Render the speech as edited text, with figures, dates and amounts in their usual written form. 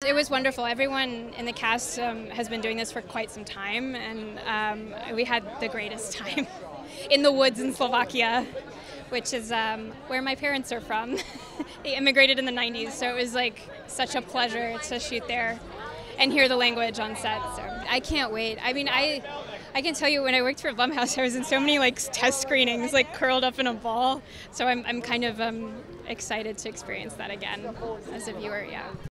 it was wonderful. Everyone in the cast has been doing this for quite some time, and we had the greatest time in the woods in Slovakia, which is where my parents are from. They immigrated in the 90s, so it was like such a pleasure to shoot there and hear the language on set. So I can't wait. I mean, I can tell you, when I worked for Blumhouse, I was in so many like test screenings, like curled up in a ball. So I'm kind of excited to experience that again as a viewer. Yeah.